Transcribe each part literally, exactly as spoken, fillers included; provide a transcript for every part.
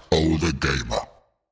Oh, the gamer.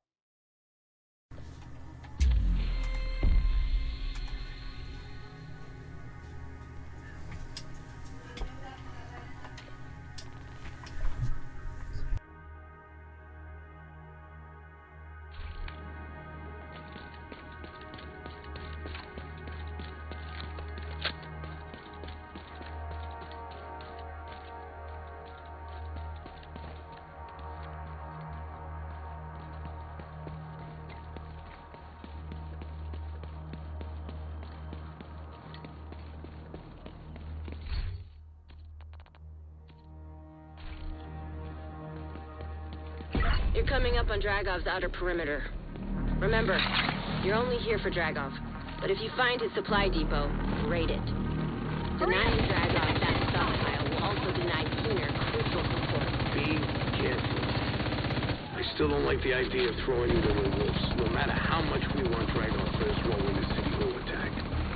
You're coming up on Dragov's outer perimeter. Remember, you're only here for Dragov, but if you find his supply depot, raid it. Denying Dragov that stockpile will also deny Keener crucial support. Be careful. I still don't like the idea of throwing you to the wolves, no matter how much we want Dragov for his role in the city hall attack.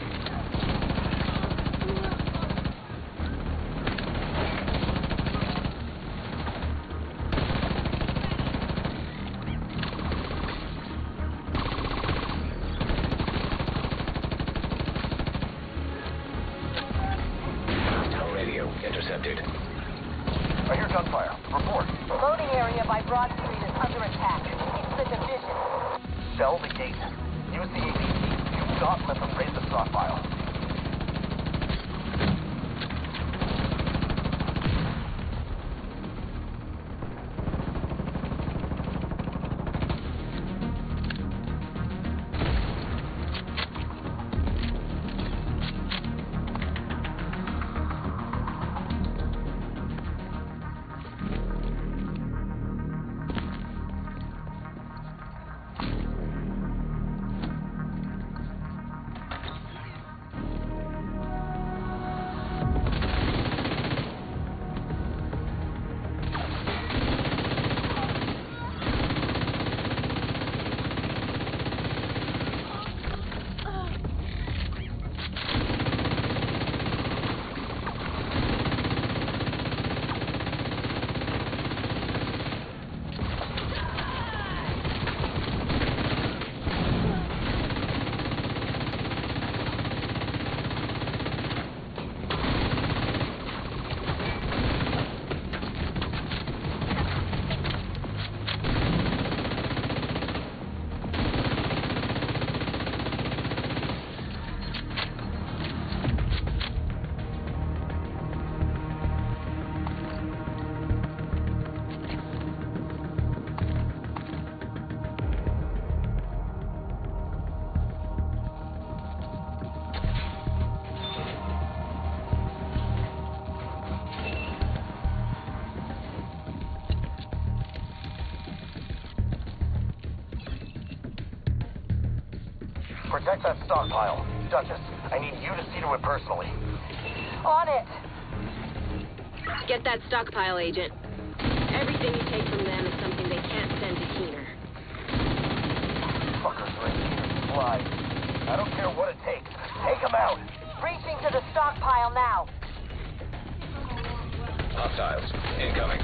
Intercepted. I hear gunfire. Report. Loading area by Broad Street is under attack. It's the division. Sell the gate. Use the A P C. Do not let them raid the stockpile. Protect that stockpile. Duchess, I need you to see to it personally. On it. Get that stockpile, Agent. Everything you take from them is something they can't send to Keener. Fuckers are in Keener's supply. I don't care what it takes. Take them out. Reaching to the stockpile now. Hostiles incoming.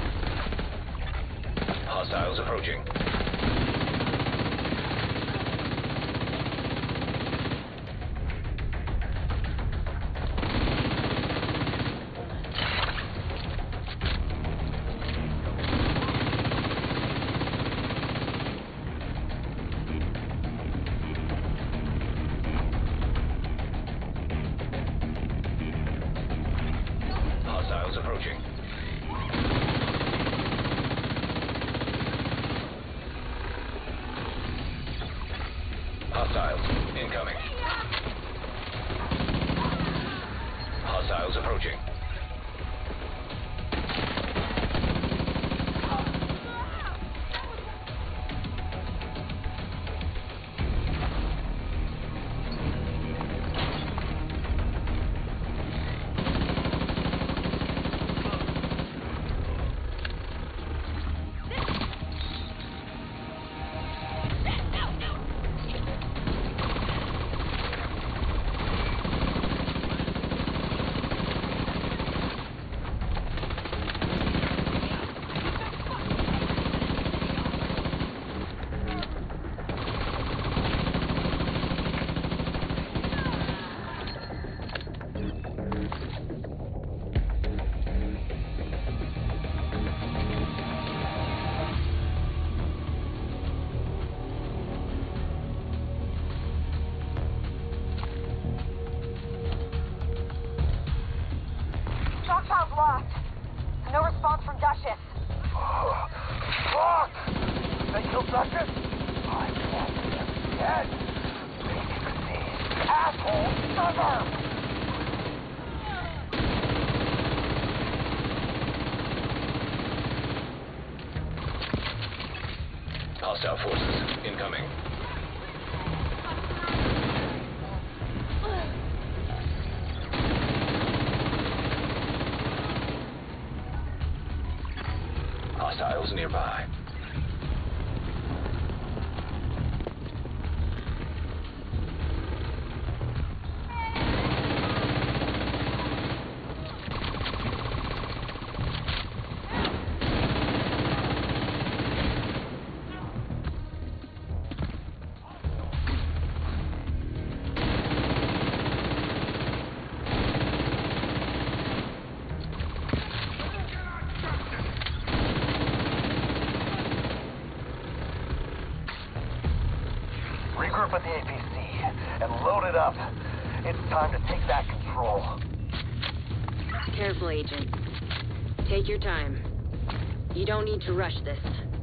Hostiles approaching. Hostiles approaching. Hostiles incoming. Hostiles approaching. No response from Duchess. Fuck! They killed Duchess? I can't see him yet. Make these assholes suffer! Hostile forces incoming. Hostiles nearby. Regroup at the A P C and load it up. It's time to take back control. Careful, Agent. Take your time. You don't need to rush this.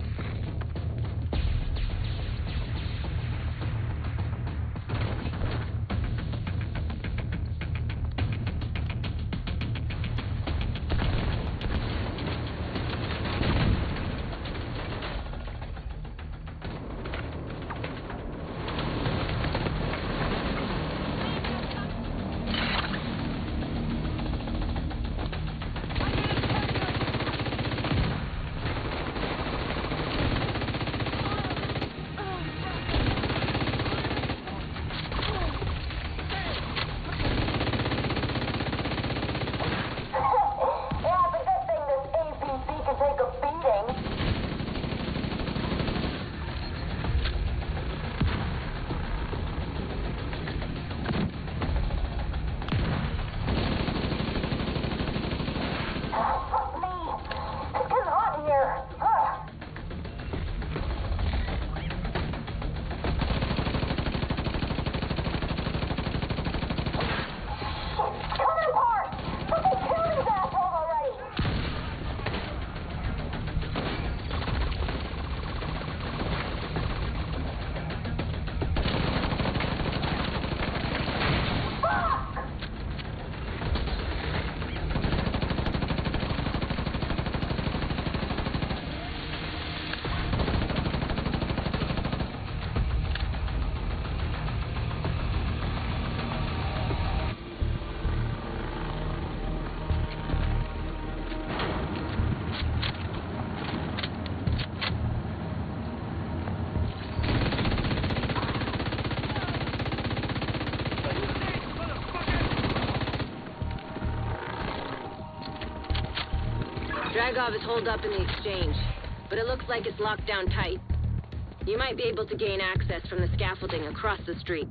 Dragov is holed up in the exchange, but it looks like it's locked down tight. You might be able to gain access from the scaffolding across the street.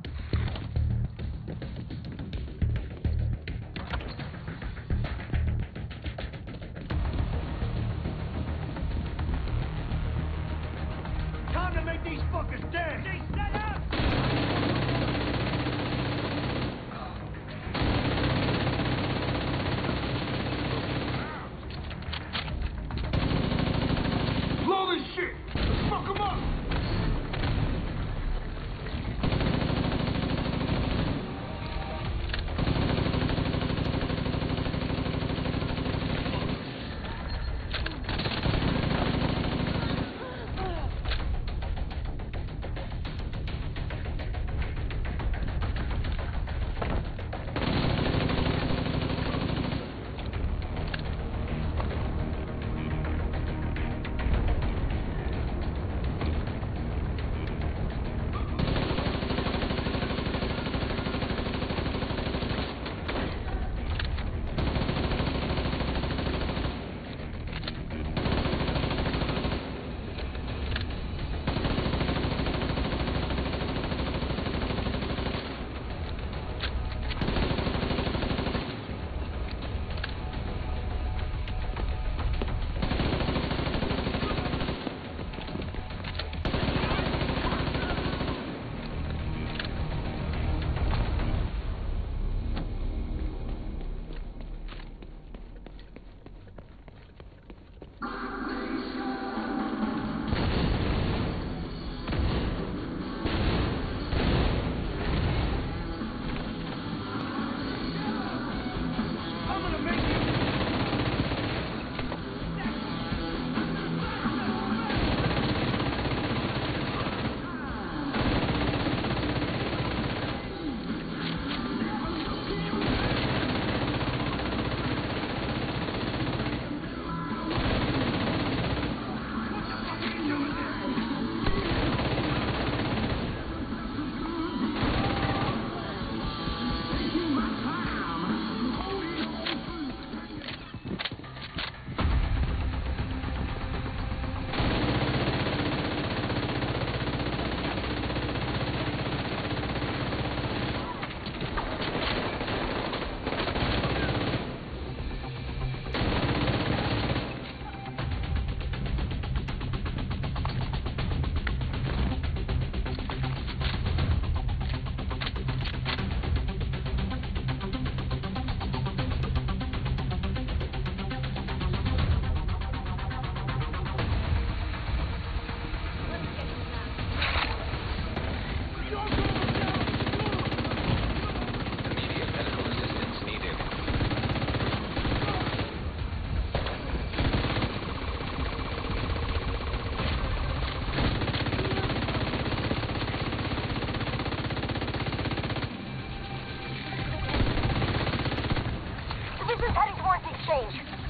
Time to make these fuckers dead! Stay set up! Blow this shit! Let's fuck them up!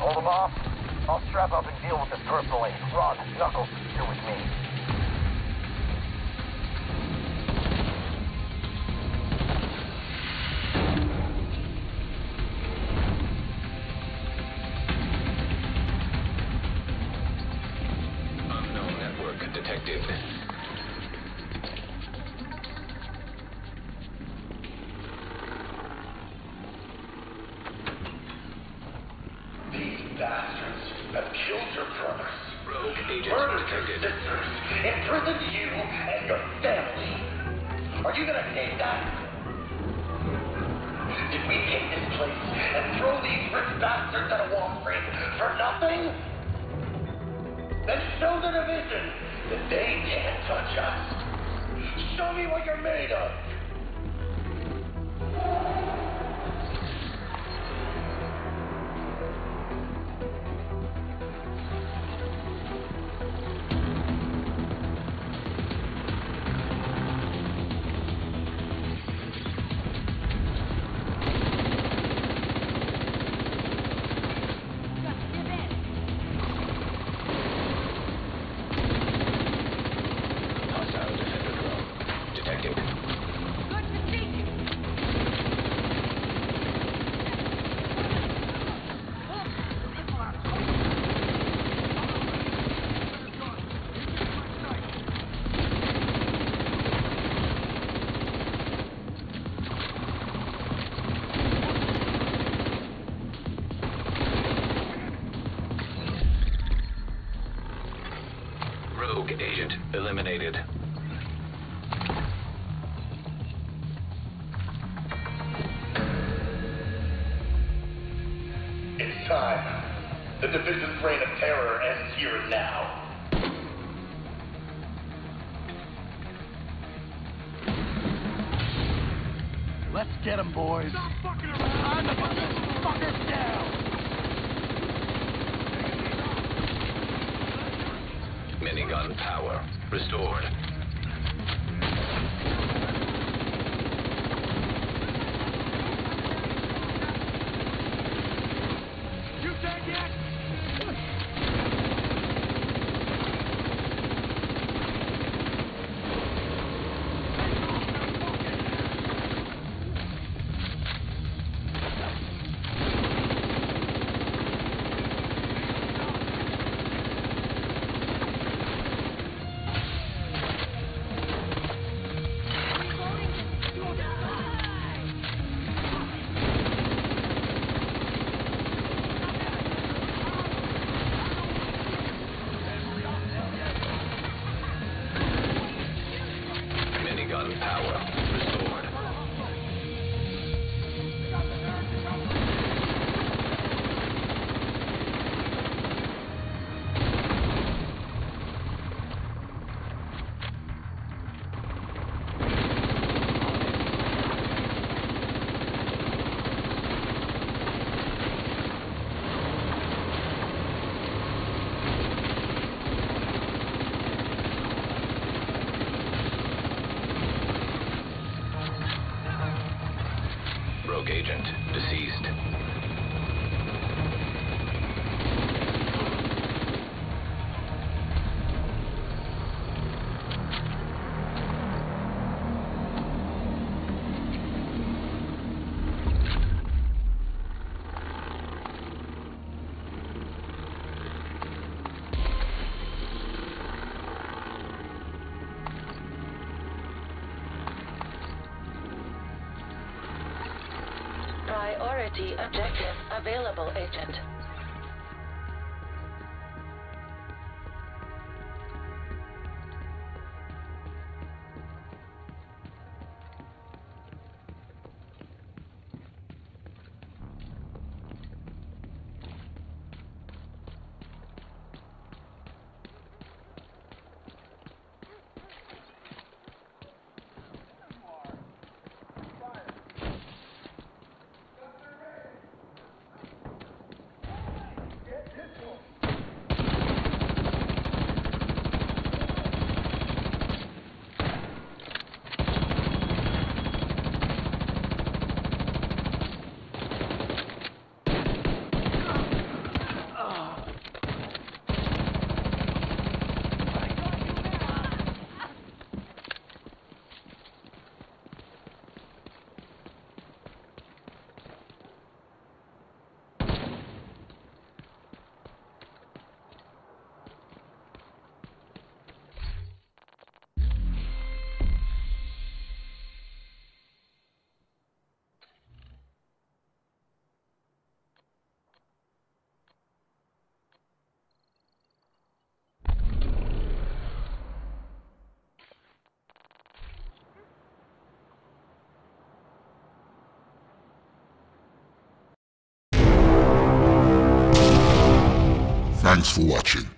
Hold them off. I'll strap up and deal with this personally. Ron, Knuckles, you're with me. Unknown network detected. These bastards have killed your brothers, Rogue agent murdered your detected. sisters, imprisoned you and your family. Are you gonna take that? Did we take this place and throw these rich bastards at a wall frame for nothing? Then show the division that they can't touch us. Show me what you're made of. Hostile defender drone detected. Good to see you. Rogue agent eliminated. It's time. The division's reign of terror ends here and now. Let's get him, boys. Stop fucking around. Time to put this fucker down. Minigun power restored. You dead yet? Minigun power restored. Rogue agent deceased. Priority objective available, Agent. Thanks for watching.